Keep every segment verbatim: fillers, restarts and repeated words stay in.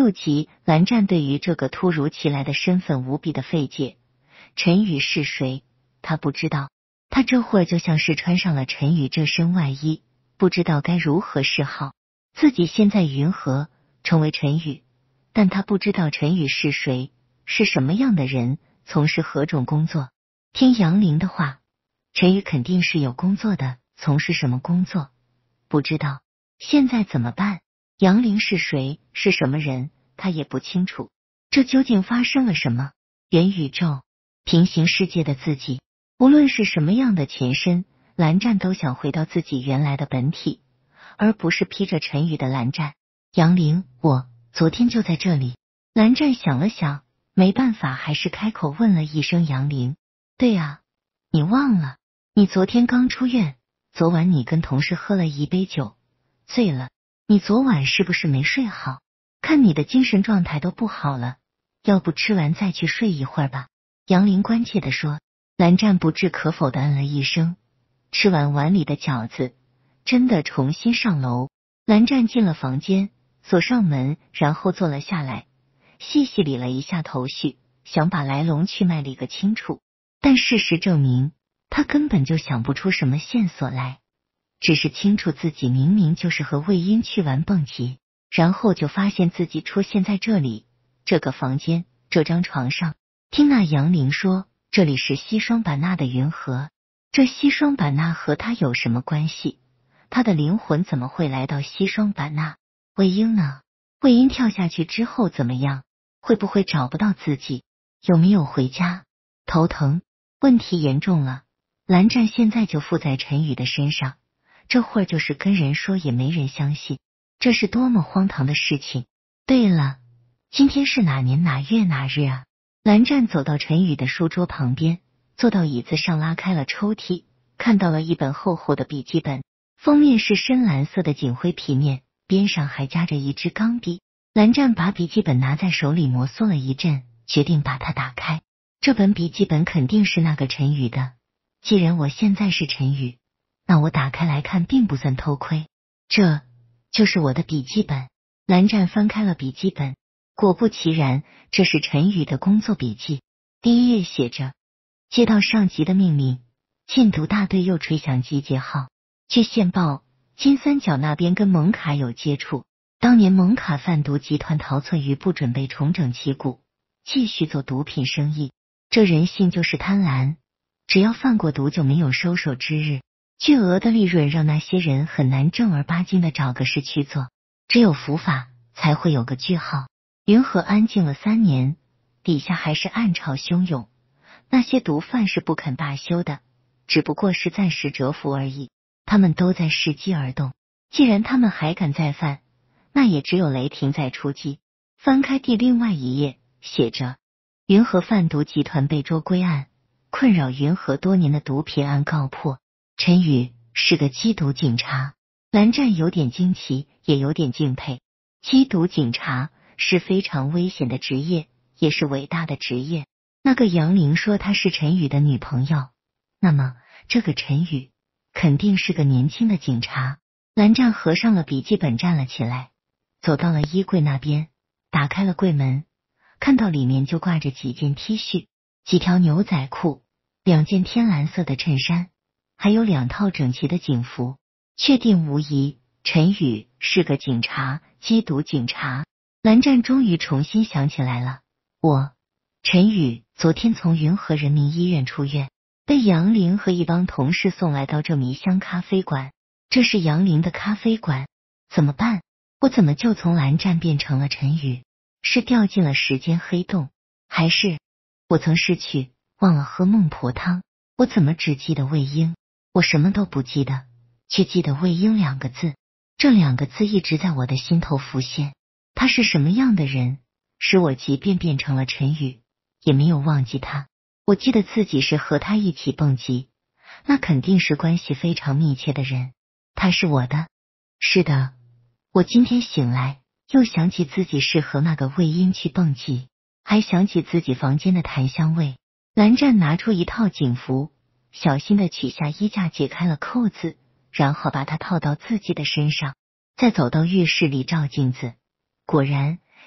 六集，蓝湛对于这个突如其来的身份无比的费解。陈宇是谁？他不知道。他这会儿就像是穿上了陈宇这身外衣，不知道该如何是好。自己现在云河成为陈宇，但他不知道陈宇是谁，是什么样的人，从事何种工作。听杨林的话，陈宇肯定是有工作的，从事什么工作不知道。现在怎么办？杨林是谁，是什么人，他也不清楚。这究竟发生了什么？元宇宙、平行世界的自己，无论是什么样的前身，蓝湛都想回到自己原来的本体，而不是披着陈宇的蓝湛。杨林，我昨天就在这里。蓝湛想了想，没办法，还是开口问了一声杨林。对啊，你忘了，你昨天刚出院，昨晚你跟同事喝了一杯酒，醉了。你昨晚是不是没睡好？看你的精神状态都不好了，要不吃完再去睡一会儿吧。杨林关切地说。蓝湛不置可否的嗯了一声，吃完碗里的饺子，真的重新上楼。蓝湛进了房间，锁上门，然后坐了下来，细细理了一下头绪，想把来龙去脉理个清楚。但事实证明，他根本就想不出什么线索来，只是清楚自己明明就是和魏婴去玩蹦极，然后就发现自己出现在这里，这个房间，这张床上。听那杨林说，这里是西双版纳的云河，这西双版纳和他有什么关系？他的灵魂怎么会来到西双版纳？魏婴呢？魏婴跳下去之后怎么样？会不会找不到自己？有没有回家？头疼，问题严重了。蓝湛现在就附在陈宇的身上，这会儿就是跟人说也没人相信，这是多么荒唐的事情。对了，今天是哪年哪月哪日啊？蓝湛走到陈宇的书桌旁边，坐到椅子上，拉开了抽屉，看到了一本厚厚的笔记本，封面是深蓝色的锦灰皮面，边上还夹着一支钢笔。蓝湛把笔记本拿在手里摩挲了一阵，决定把它打开。这本笔记本肯定是那个陈宇的，既然我现在是陈宇，那我打开来看并不算偷窥，这就是我的笔记本。蓝湛翻开了笔记本，果不其然，这是陈宇的工作笔记。第一页写着：接到上级的命令，禁毒大队又吹响集结号。据线报，金三角那边跟蒙卡有接触，当年蒙卡贩毒集团陶寸于不准备重整旗鼓，继续做毒品生意。这人性就是贪婪，只要贩过毒就没有收手之日。巨额的利润让那些人很难正儿八经的找个事去做，只有伏法才会有个句号。云河安静了三年，底下还是暗潮汹涌，那些毒贩是不肯罢休的，只不过是暂时蛰伏而已。他们都在伺机而动，既然他们还敢再犯，那也只有雷霆在出击。翻开第另外一页，写着云河贩毒集团被捉归案，困扰云河多年的毒品案告破。陈宇是个缉毒警察。蓝湛有点惊奇，也有点敬佩。缉毒警察是非常危险的职业，也是伟大的职业。那个杨玲说她是陈宇的女朋友，那么这个陈宇肯定是个年轻的警察。蓝湛合上了笔记本，站了起来，走到了衣柜那边，打开了柜门，看到里面就挂着几件 T 恤，几条牛仔裤，两件天蓝色的衬衫，还有两套整齐的警服。确定无疑，陈宇是个警察，缉毒警察。蓝湛终于重新想起来了，我陈宇昨天从云河人民医院出院，被杨玲和一帮同事送来到这迷香咖啡馆。这是杨玲的咖啡馆，怎么办？我怎么就从蓝湛变成了陈宇？是掉进了时间黑洞，还是我曾逝去，忘了喝孟婆汤？我怎么只记得魏婴？我什么都不记得，却记得魏婴两个字，这两个字一直在我的心头浮现。他是什么样的人，使我即便变成了陈宇，也没有忘记他。我记得自己是和他一起蹦极，那肯定是关系非常密切的人。他是我的。是的，我今天醒来，又想起自己是和那个魏婴去蹦极，还想起自己房间的檀香味。蓝湛拿出一套警服，小心的取下衣架，解开了扣子，然后把它套到自己的身上，再走到浴室里照镜子。果然，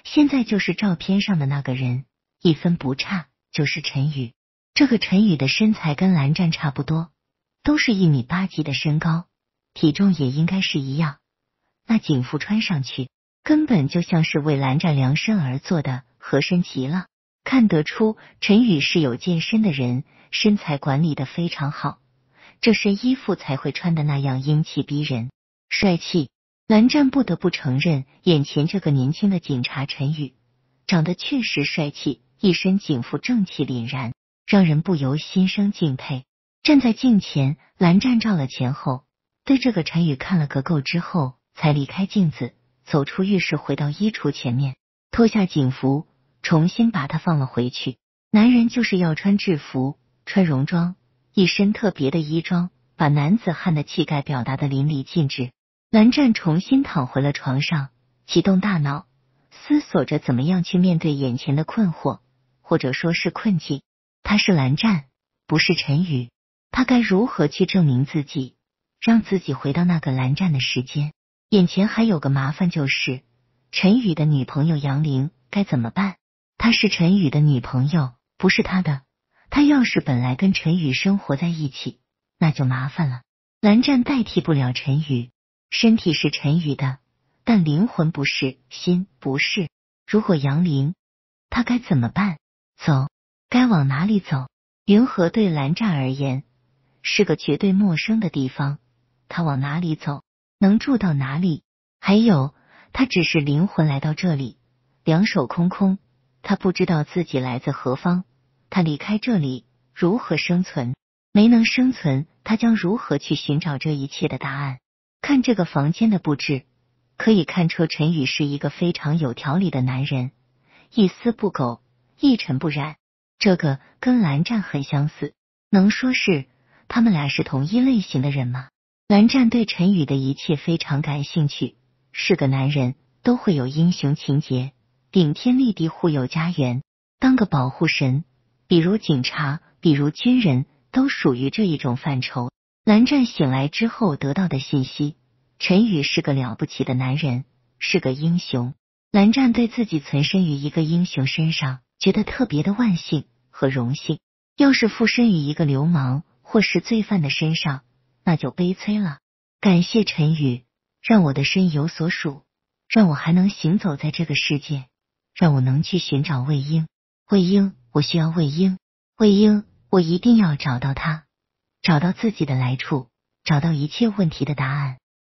现在就是照片上的那个人，一分不差，就是陈宇。这个陈宇的身材跟蓝湛差不多，都是一米八几的身高，体重也应该是一样。那警服穿上去，根本就像是为蓝湛量身而做的，合身极了。看得出陈宇是有健身的人，身材管理的非常好，这身衣服才会穿的那样英气逼人、帅气。蓝湛不得不承认，眼前这个年轻的警察陈宇长得确实帅气，一身警服正气凛然，让人不由心生敬佩。站在镜前，蓝湛照了前后，对这个陈宇看了个够之后，才离开镜子，走出浴室，回到衣橱前面，脱下警服，重新把它放了回去。男人就是要穿制服，穿戎装，一身特别的衣装，把男子汉的气概表达的淋漓尽致。蓝湛重新躺回了床上，启动大脑，思索着怎么样去面对眼前的困惑，或者说是困境。他是蓝湛，不是陈宇，他该如何去证明自己，让自己回到那个蓝湛的时间？眼前还有个麻烦，就是陈宇的女朋友杨玲该怎么办？她是陈宇的女朋友，不是他的。他要是本来跟陈宇生活在一起，那就麻烦了。蓝湛代替不了陈宇，身体是陈宇的，但灵魂不是，心不是。如果杨玲，他该怎么办？走，该往哪里走？云河对蓝湛而言是个绝对陌生的地方，他往哪里走？能住到哪里？还有，他只是灵魂来到这里，两手空空，他不知道自己来自何方，他离开这里如何生存？没能生存，他将如何去寻找这一切的答案？看这个房间的布置，可以看出陈宇是一个非常有条理的男人，一丝不苟，一尘不染。这个跟蓝湛很相似，能说是他们俩是同一类型的人吗？蓝湛对陈宇的一切非常感兴趣，是个男人都会有英雄情节，顶天立地护佑家园，当个保护神，比如警察，比如军人，都属于这一种范畴。蓝湛醒来之后得到的信息，陈宇是个了不起的男人，是个英雄。蓝湛对自己存身于一个英雄身上觉得特别的万幸和荣幸，要是附身于一个流氓或是罪犯的身上，那就悲催了。感谢陈宇，让我的身有所属，让我还能行走在这个世界，让我能去寻找魏婴。魏婴，我需要魏婴，魏婴，我一定要找到他，找到自己的来处，找到一切问题的答案。